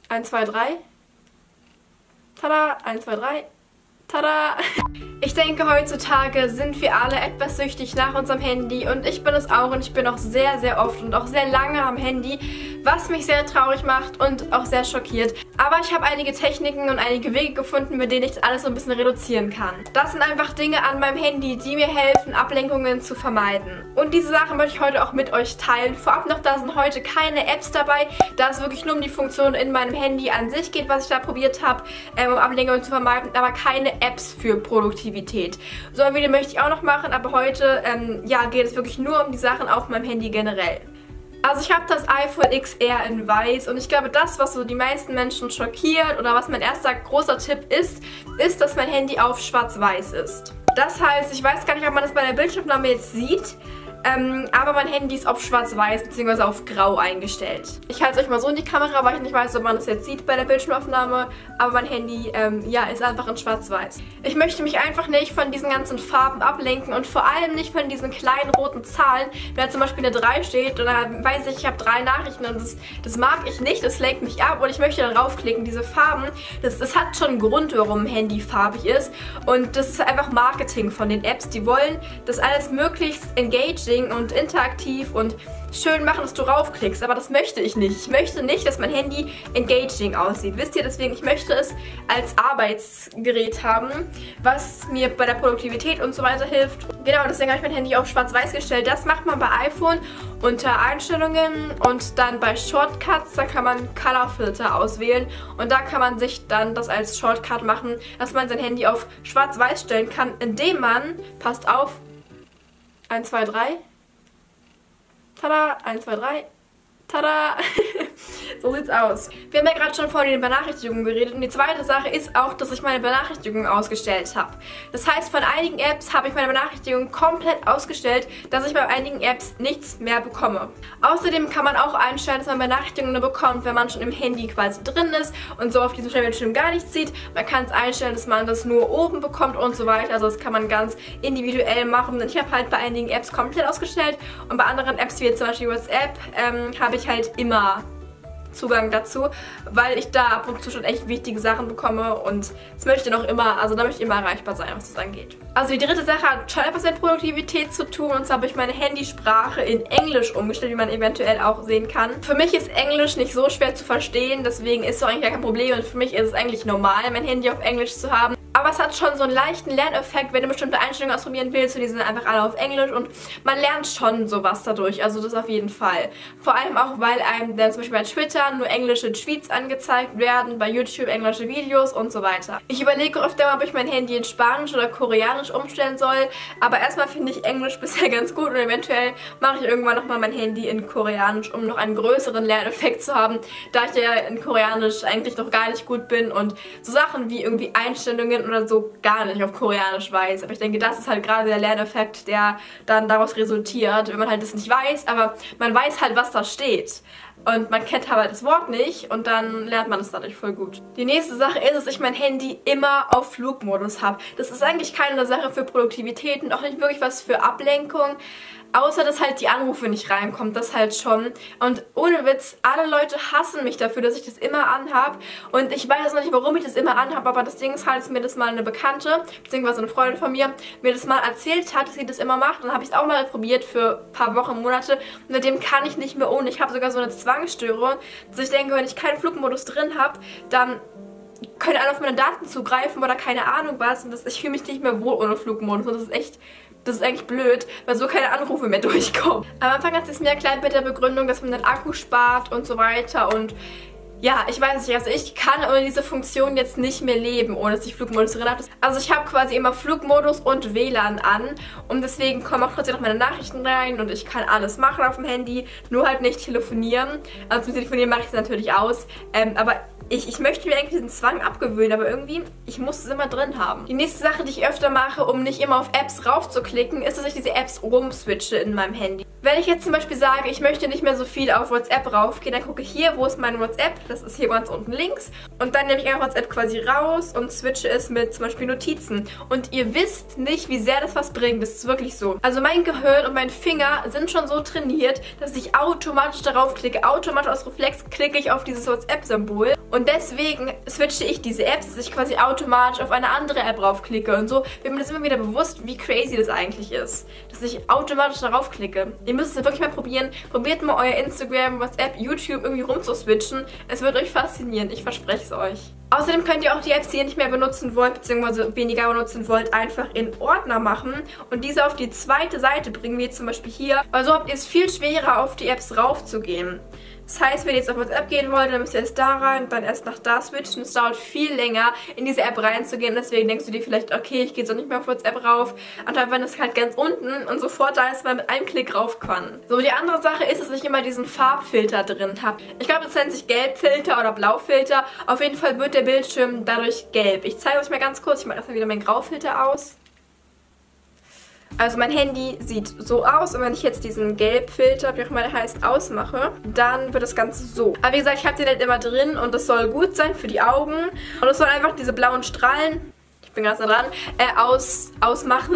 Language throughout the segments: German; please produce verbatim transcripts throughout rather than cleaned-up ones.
eins, zwei, drei. Tada! eins, zwei, drei. Tada! Ich denke, heutzutage sind wir alle etwas süchtig nach unserem Handy und ich bin es auch und ich bin auch sehr, sehr oft und auch sehr lange am Handy, was mich sehr traurig macht und auch sehr schockiert. Aber ich habe einige Techniken und einige Wege gefunden, mit denen ich das alles so ein bisschen reduzieren kann. Das sind einfach Dinge an meinem Handy, die mir helfen, Ablenkungen zu vermeiden. Und diese Sachen möchte ich heute auch mit euch teilen. Vorab noch, da sind heute keine Apps dabei, da es wirklich nur um die Funktion in meinem Handy an sich geht, was ich da probiert habe, ähm, um Ablenkungen zu vermeiden, aber keine Apps für Produktivität. So ein Video möchte ich auch noch machen, aber heute ähm, ja, geht es wirklich nur um die Sachen auf meinem Handy generell. Also ich habe das iPhone X R in weiß und ich glaube, das, was so die meisten Menschen schockiert oder was mein erster großer Tipp ist, ist, dass mein Handy auf schwarz-weiß ist. Das heißt, ich weiß gar nicht, ob man das bei der Bildschirmaufnahme jetzt sieht, ähm, aber mein Handy ist auf schwarz-weiß bzw. auf grau eingestellt. Ich halte es euch mal so in die Kamera, weil ich nicht weiß, ob man das jetzt sieht bei der Bildschirmaufnahme, aber mein Handy ähm, ja, ist einfach in schwarz-weiß. Ich möchte mich einfach nicht von diesen ganzen Farben ablenken und vor allem nicht von diesen kleinen roten Zahlen. Wenn da zum Beispiel eine drei steht und dann weiß ich, ich habe drei Nachrichten und das, das mag ich nicht, das lenkt mich ab und ich möchte da draufklicken. Diese Farben, das, das hat schon einen Grund, warum ein Handy farbig ist und das ist einfach Marketing von den Apps. Die wollen das alles möglichst engaging und interaktiv und schön machen, dass du raufklickst, aber das möchte ich nicht. Ich möchte nicht, dass mein Handy engaging aussieht. Wisst ihr, deswegen, ich möchte es als Arbeitsgerät haben, was mir bei der Produktivität und so weiter hilft. Genau, deswegen habe ich mein Handy auf schwarz-weiß gestellt. Das macht man bei iPhone unter Einstellungen und dann bei Shortcuts, da kann man Color Filter auswählen und da kann man sich dann das als Shortcut machen, dass man sein Handy auf schwarz-weiß stellen kann, indem man, passt auf, eins, zwei, drei. Tada! eins, zwei, drei. Tada! So sieht's aus. Wir haben ja gerade schon von den Benachrichtigungen geredet und die zweite Sache ist auch, dass ich meine Benachrichtigungen ausgestellt habe. Das heißt, von einigen Apps habe ich meine Benachrichtigungen komplett ausgestellt, dass ich bei einigen Apps nichts mehr bekomme. Außerdem kann man auch einstellen, dass man Benachrichtigungen nur bekommt, wenn man schon im Handy quasi drin ist und so auf diesem Bildschirm gar nichts sieht. Man kann es einstellen, dass man das nur oben bekommt und so weiter. Also das kann man ganz individuell machen. Ich habe halt bei einigen Apps komplett ausgestellt und bei anderen Apps wie jetzt zum Beispiel WhatsApp ähm, habe ich halt immer Zugang dazu, weil ich da ab und zu schon echt wichtige Sachen bekomme und es möchte noch immer, also da möchte ich immer erreichbar sein, was das angeht. Also die dritte Sache hat schon etwas mit Produktivität zu tun und zwar habe ich meine Handysprache in Englisch umgestellt, wie man eventuell auch sehen kann. Für mich ist Englisch nicht so schwer zu verstehen, deswegen ist es eigentlich gar kein Problem und für mich ist es eigentlich normal, mein Handy auf Englisch zu haben. Aber es hat schon so einen leichten Lerneffekt, wenn du bestimmte Einstellungen ausprobieren willst und die sind einfach alle auf Englisch und man lernt schon sowas dadurch, also das auf jeden Fall. Vor allem auch, weil einem dann zum Beispiel bei Twitter nur englische Tweets angezeigt werden, bei YouTube englische Videos und so weiter. Ich überlege öfter mal, ob ich mein Handy in Spanisch oder Koreanisch umstellen soll, aber erstmal finde ich Englisch bisher ganz gut und eventuell mache ich irgendwann nochmal mein Handy in Koreanisch, um noch einen größeren Lerneffekt zu haben, da ich ja in Koreanisch eigentlich noch gar nicht gut bin und so Sachen wie irgendwie Einstellungen oder so gar nicht auf Koreanisch weiß. Aber ich denke, das ist halt gerade der Lerneffekt, der dann daraus resultiert, wenn man halt das nicht weiß, aber man weiß halt, was da steht. Und man kennt halt das Wort nicht und dann lernt man es dadurch voll gut. Die nächste Sache ist, dass ich mein Handy immer auf Flugmodus habe. Das ist eigentlich keine Sache für Produktivität und auch nicht wirklich was für Ablenkung. Außer, dass halt die Anrufe nicht reinkommen, das halt schon. Und ohne Witz, alle Leute hassen mich dafür, dass ich das immer anhab. Und ich weiß noch nicht, warum ich das immer anhab, aber das Ding ist halt, dass mir das mal eine Bekannte, beziehungsweise eine Freundin von mir, mir das mal erzählt hat, dass sie das immer macht. Und dann habe ich es auch mal probiert für ein paar Wochen, Monate. Und seitdem kann ich nicht mehr ohne. Ich habe sogar so eine Zwangsstörung, dass ich denke, wenn ich keinen Flugmodus drin habe, dann können alle auf meine Daten zugreifen oder keine Ahnung was. Und das, ich fühle mich nicht mehr wohl ohne Flugmodus. Und das ist echt... Das ist eigentlich blöd, weil so keine Anrufe mehr durchkommen. Am Anfang hat es mir erklärt mit der Begründung, dass man den Akku spart und so weiter und ja, ich weiß nicht, also ich kann ohne diese Funktion jetzt nicht mehr leben, ohne dass ich Flugmodus drin habe. Also ich habe quasi immer Flugmodus und W L A N an und deswegen kommen auch trotzdem noch meine Nachrichten rein und ich kann alles machen auf dem Handy, nur halt nicht telefonieren. Also zum Telefonieren mache ich es natürlich aus, ähm, aber Ich, ich möchte mir eigentlich diesen Zwang abgewöhnen, aber irgendwie, ich muss es immer drin haben. Die nächste Sache, die ich öfter mache, um nicht immer auf Apps raufzuklicken, ist, dass ich diese Apps rumswitche in meinem Handy. Wenn ich jetzt zum Beispiel sage, ich möchte nicht mehr so viel auf WhatsApp raufgehen, dann gucke ich hier, wo ist mein WhatsApp, das ist hier ganz unten links und dann nehme ich einfach WhatsApp quasi raus und switche es mit zum Beispiel Notizen. Und ihr wisst nicht, wie sehr das was bringt, das ist wirklich so. Also mein Gehirn und mein Finger sind schon so trainiert, dass ich automatisch darauf klicke, automatisch aus Reflex klicke ich auf dieses WhatsApp-Symbol und deswegen switche ich diese Apps, dass ich quasi automatisch auf eine andere App raufklicke und so wird mir das immer wieder bewusst, wie crazy das eigentlich ist, dass ich automatisch darauf klicke. Ihr müsst es wirklich mal probieren. Probiert mal euer Instagram, WhatsApp, YouTube irgendwie rumzuswitchen. Es wird euch faszinieren. Ich verspreche es euch. Außerdem könnt ihr auch die Apps, die ihr nicht mehr benutzen wollt, beziehungsweise weniger benutzen wollt, einfach in Ordner machen und diese auf die zweite Seite bringen, wie zum Beispiel hier. Weil so habt ihr es viel schwerer, auf die Apps raufzugehen. Das heißt, wenn ihr jetzt auf WhatsApp gehen wollt, dann müsst ihr erst da rein, dann erst nach da switchen. Es dauert viel länger, in diese App reinzugehen. Deswegen denkst du dir vielleicht, okay, ich gehe jetzt auch nicht mehr auf WhatsApp rauf. Anstatt wenn es halt ganz unten und sofort da ist, man mit einem Klick rauf kann. So, die andere Sache ist, dass ich immer diesen Farbfilter drin habe. Ich glaube, das nennt sich Gelbfilter oder Blaufilter. Auf jeden Fall wird der Bildschirm dadurch gelb. Ich zeige euch mal ganz kurz. Ich mache erstmal wieder meinen Graufilter aus. Also mein Handy sieht so aus und wenn ich jetzt diesen Gelbfilter, wie auch immer der heißt, ausmache, dann wird das Ganze so. Aber wie gesagt, ich habe den halt immer drin und das soll gut sein für die Augen. Und es soll einfach diese blauen Strahlen, ich bin ganz nah dran, äh, aus, ausmachen.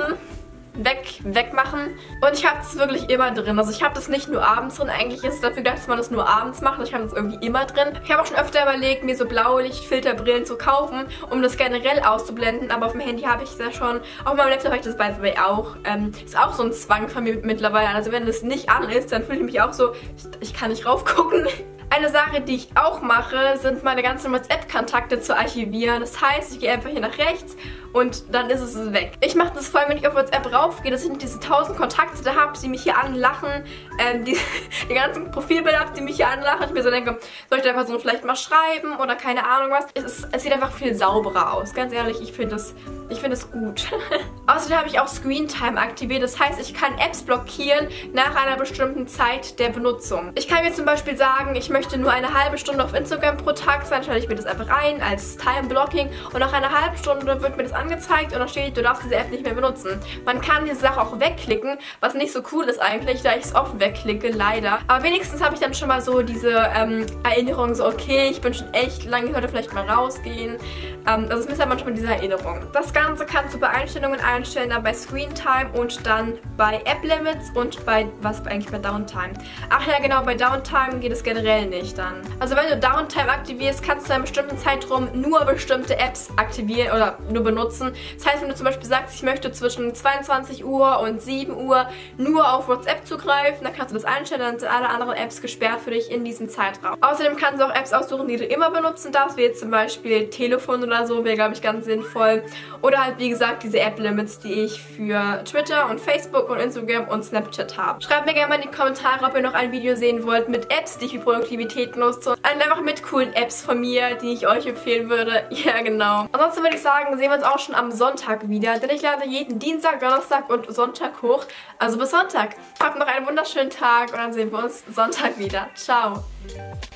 Weg, wegmachen. Und ich habe es wirklich immer drin. Also ich habe das nicht nur abends drin. Eigentlich ist es dafür gedacht, dass man das nur abends macht. Ich habe das irgendwie immer drin. Ich habe auch schon öfter überlegt, mir so Blaulichtfilterbrillen zu kaufen, um das generell auszublenden. Aber auf dem Handy habe ich das schon. Auf meinem Laptop habe ich das by the way auch. Ähm, ist auch so ein Zwang von mir mittlerweile. Also wenn das nicht an ist, dann fühle ich mich auch so, ich, ich kann nicht raufgucken. Eine Sache, die ich auch mache, sind meine ganzen WhatsApp-Kontakte zu archivieren. Das heißt, ich gehe einfach hier nach rechts und dann ist es weg. Ich mache das vor allem, wenn ich auf WhatsApp raufgehe, dass ich diese tausend Kontakte da habe, die mich hier anlachen, ähm, die, die ganzen Profilbilder habe, die mich hier anlachen. Ich mir so denke, soll ich der Person vielleicht mal schreiben oder keine Ahnung was. Es, ist, es sieht einfach viel sauberer aus. Ganz ehrlich, ich finde das, ich finde das gut. Außerdem habe ich auch Screentime aktiviert. Das heißt, ich kann Apps blockieren nach einer bestimmten Zeit der Benutzung. Ich kann mir zum Beispiel sagen, ich möchte nur eine halbe Stunde auf Instagram pro Tag sein, schalte ich mir das einfach ein als Time-Blocking und nach einer halben Stunde wird mir das angezeigt und da steht, du darfst diese App nicht mehr benutzen. Man kann diese Sache auch wegklicken, was nicht so cool ist eigentlich, da ich es oft wegklicke, leider. Aber wenigstens habe ich dann schon mal so diese ähm, Erinnerung, so okay, ich bin schon echt lange, ich sollte vielleicht mal rausgehen. Ähm, also es ist halt manchmal diese Erinnerung. Das Ganze kannst du bei Einstellungen einstellen, dann bei Screen Time und dann bei App Limits und bei, was eigentlich bei Downtime. Ach ja genau, bei Downtime geht es generell nicht dann. Also wenn du Downtime aktivierst, kannst du in einem bestimmten Zeitraum nur bestimmte Apps aktivieren oder nur benutzen. Das heißt, wenn du zum Beispiel sagst, ich möchte zwischen zweiundzwanzig Uhr und sieben Uhr nur auf WhatsApp zugreifen, dann kannst du das einstellen, dann sind alle anderen Apps gesperrt für dich in diesem Zeitraum. Außerdem kannst du auch Apps aussuchen, die du immer benutzen darfst, wie jetzt zum Beispiel Telefon oder so, wäre glaube ich ganz sinnvoll. Oder halt wie gesagt diese App-Limits, die ich für Twitter und Facebook und Instagram und Snapchat habe. Schreibt mir gerne mal in die Kommentare, ob ihr noch ein Video sehen wollt mit Apps, die ich für Produktivität nutze. Und einfach mit coolen Apps von mir, die ich euch empfehlen würde. Ja, genau. Ansonsten würde ich sagen, sehen wir uns auch schon am Sonntag wieder, denn ich lade jeden Dienstag, Donnerstag und Sonntag hoch. Also bis Sonntag. Habt noch einen wunderschönen Tag und dann sehen wir uns Sonntag wieder. Ciao.